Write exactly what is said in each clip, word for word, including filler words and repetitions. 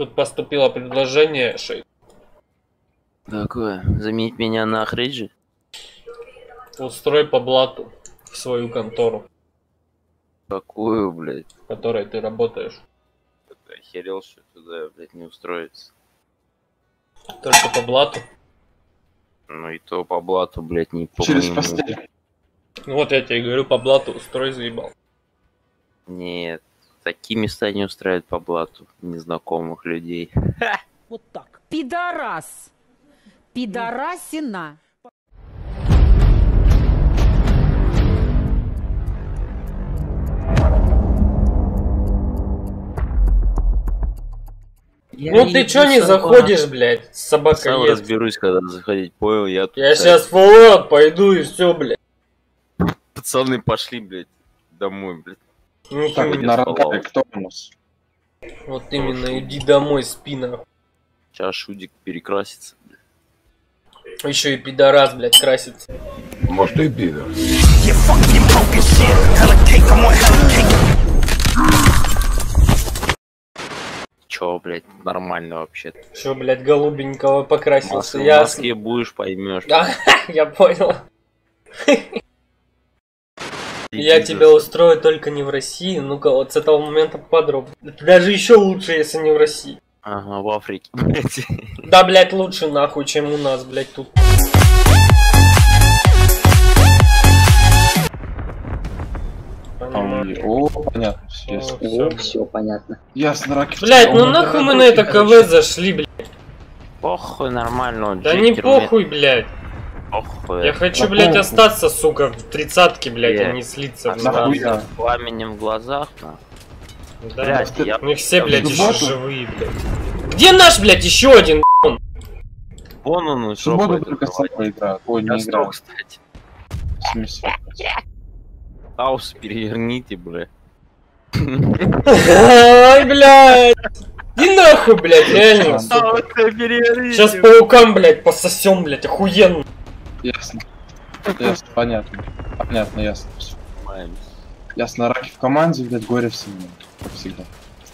Тут поступило предложение, Шейх. Какое? Заменить меня на Ахриджи? Устрой по блату в свою контору. Какую, блядь? В которой ты работаешь. Ты охерел, что туда, блядь, не устроиться? Только по блату? Ну и то по блату, блядь, не по Через моему. постель. Ну вот я тебе говорю, по блату устрой, заебал. Нет, такие места не устраивают по блату незнакомых людей. Вот так. Пидорас. Пидорасина. Я Ну ты чё не заходишь, блядь, собака Сам ест. разберусь, когда заходить, понял? Я, тут, Я блядь, сейчас фоллоуд пойду и все, блядь. Пацаны пошли, блядь, домой, блядь. Нихуя Так, не на спал. радаре кто у нас? Вот именно, иди домой, спи нахуй. Сейчас Шудик перекрасится, блядь. Еще и пидорас, блядь, красится. Может, и пидор. Чё, блядь, нормально вообще. Что, блядь, голубенького покрасился, В я... Москве будешь, поймешь. Да, я понял. Я тебя устрою только не в России. Ну-ка, вот с этого момента подробно. Даже еще лучше, если не в России. Ага, в Африке, блядь. Да, блядь, лучше нахуй, чем у нас, блядь, тут. Там, о, понятно, все ясно. О, О, все понятно. Ясно, раки. блядь, ну нахуй мы на это КВ зашли, блядь. Похуй, нормально. Да не похуй, блядь. Похуй. Я хочу, Да блядь, похуй. остаться, сука, в тридцатке, блядь, а Блядь. не слиться в Нахуй двадцать. я. Пламенем в глазах, на. Да, Блядь, я... мы все, блядь, еще субботу? живые, блядь. Где наш, блядь, еще один? Вон он В ушел. субботу только Сапа играет. Ой, Я не строг, играет. кстати. В смысле? Хаус переверните, бля. Ай, блядь. Иди нахуй, блядь, реально, сука. переверните. Сейчас паукам, блядь, пососем, блядь, охуенно. Ясно. Ясно, понятно. Понятно, ясно. Всё. Ясно, раки в команде, блядь, горе в семье. Как всегда.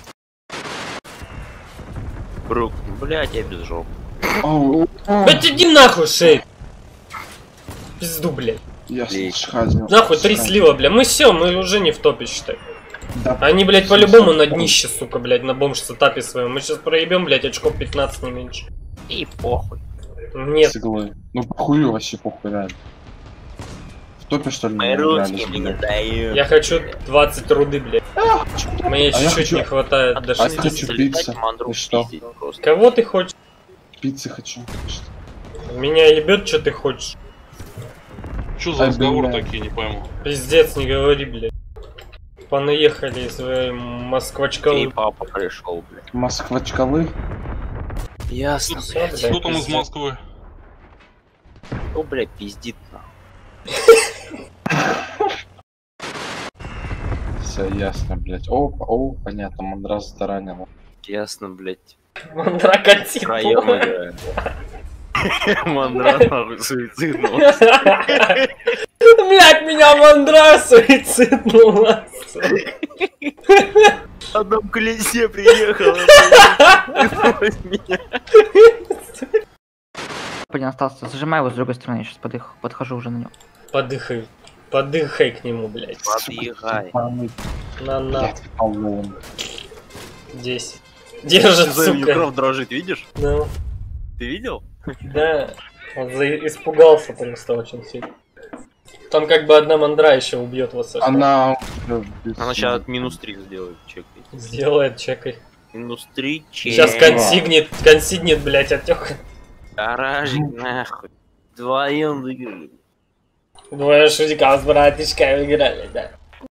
Брук, блядь, я без жопы. Оу, оу. Блядь, иди нахуй, шейк. Пизду, блядь. Ясно, шхазил. Нахуй, три слива, бля. Мы все, мы уже не в топе, считай. Да. Они, блядь, по-любому на днище, сука, блядь, на бомж-сетапе своем. Мы сейчас проебем, блядь, очков пятнадцать, не меньше. И похуй. Нет. С иглой. Ну похую вообще, похуй, реально. В топе, что ли, не Мои играли, русские мне не блядь? дают. Я хочу двадцать руды, блядь. Мне А я чуть-чуть хочу- не хватает А до А я шести. хочу пицца. И что? Кого ты хочешь? Пиццы хочу. Меня ебет, что ты хочешь? Что за Ай, разговоры бля. такие, не пойму. Пиздец, не говори, блядь. Понаехали свои И москвачковые. папа пришел, блядь. Москвачкалы. Ясно, Всё, блядь. блядь. Кто там из пиздец. Москвы? Кто, блядь, пиздит, нахуй? Все ясно, блядь. О, о, понятно, мандрас таранила. Ясно, блядь. Мандракотин. Втроем играем. Мандра, нахуй, суициднулся. Блять, меня мандра суициднула. На одном колесе приехал. Блин, остался. Зажимай его с другой стороны, я сейчас подых... подхожу уже на него. Подыхай. Подыхай к нему, блядь. Подъезжай. На на. Блядь, полон. Здесь. Держит, сука. Кровь дрожит, видишь? Ну, Ты видел? да. Он за- испугался просто очень сильно. Там как бы одна мандра еще убьет вас. Саша. Она... Она сейчас минус три сделает, чекай. Сделает, чекай. Минус три, чек. Сейчас консигнет, консигнет, блять, отек. Гаражик, нахуй. Вдвоем выиграли. Двое шутика с братишками играли, да.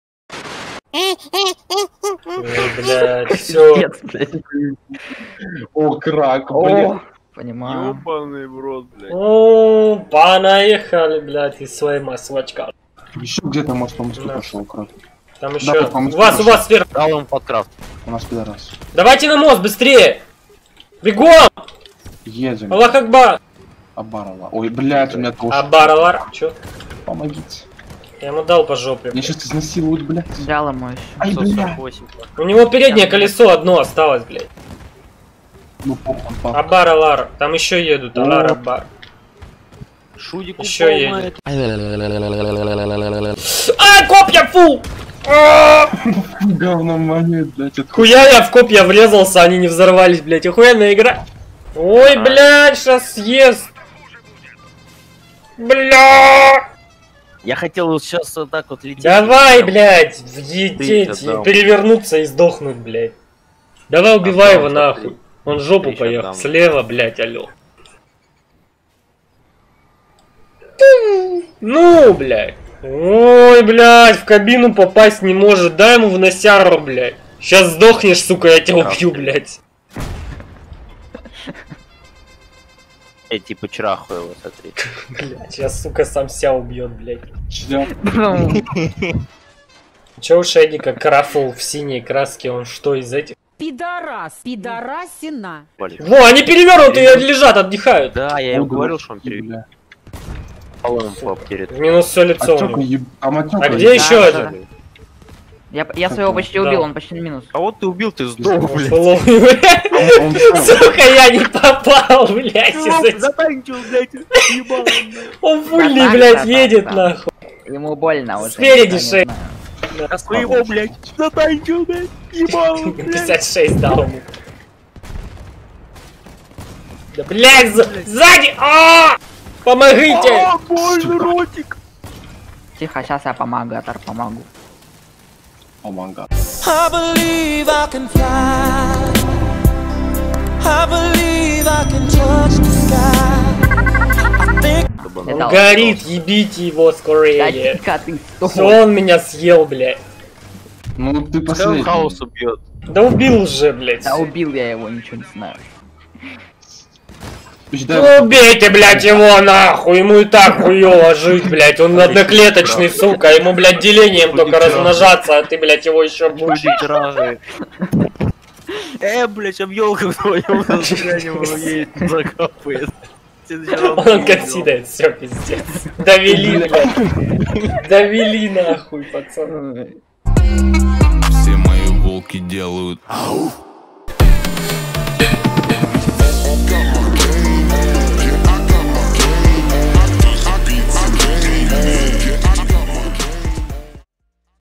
Блять, все. Нет, блядь. О, крак, О, блядь. понимаю. Ёбаный в рот, блядь. О, понаехали, блядь, из своей масвачка. Еще где-то, может, по мосту Да. пошел, крак. Там Да, еще. по-моему, У вас, у вас сверху. Дал ему подкрафт. У нас пидорас. Давайте на мост, быстрее! Бегом! Едем. Аллах Акбар! Абарова. Ой, блядь, у меня тоже. Абаровар. Чё? Помогите. Я ему дал по жопе. Меня сейчас изнасилуют, блядь. Дал ему еще. Ай, сто блядь. сорок восемь. У него переднее колесо одно осталось, блядь. Ну, похуй, папа. Абар, Алар. Там еще едут. Алар, Абар. Шудик Еще упал едет. на это. А, копья, фу! А! Говно монет, блядь, это... Хуя я в копья врезался, они не взорвались, блядь. Охуенная игра. Ой, блядь, сейчас съест. Бля! Я хотел вот сейчас вот так вот лететь. Давай, и прям- блядь, въедеть, Ты отдал. перевернуться и сдохнуть, блядь. Давай убивай его Отдал, нахуй. Он в жопу Ты поехал. отдам. Слева, блядь, алё. Ну, блядь. Ой, блядь, в кабину попасть не может. Дай ему в носяру, блядь. Сейчас сдохнешь, сука, я тебя убью, блядь. Я типа чрахаю его, смотри. Блядь, сейчас, сука, сам себя убьет, блядь. Чё? Че у Шейдика карафул в синей краске, он что из этих? Пидорас. Пидорасина. Вали. Во, они перевернутые лежат, отдыхают. Да, я ему Ого, говорил, что он бля. перед полом перед. В минус все лицо у Отёка, него. еб... Там отёка, А где еб- еще да, один? да. Я, я своего почти Да. убил, он почти на минус. А вот ты убил, ты сдох, блядь. Фуловый, Он- он что? сука, я не попал, блядь, из этих. Затанчил, блядь, ебал. Он фульный, Да, блядь, да, да, едет да. нахуй. Ему больно уже. Спереди я не шея. знаю. А своего, блядь, затанчил, блядь, ебал, блядь. пятьдесят шесть дал ему. Да, блядь, за- сзади! А! Помогите! А, больно, ротик. Тихо, сейчас я помогу, Атар, помогу. О, манга. I believe I can fly. I believe I can touch the sky. I think Он Летал. горит, ебите его Да скорее. тихо ты, Все, стой. он меня съел, блядь. Ну, ты Пускай он последний. хаос убьет. Да убил уже, блядь. Да убил я его, ничего не знаю. Ждай. Ну убейте, блядь, его нахуй, ему и так хуёво жить, блядь, он одноклеточный, сука, ему, блядь, делением только размножаться, а ты, блядь, его еще будешь. Чудик Э, блядь, объелка в твоем названии едет, закапывает. Он консидает, все, пиздец. Довели, блядь, довели нахуй, пацаны. Все мои волки делают ау.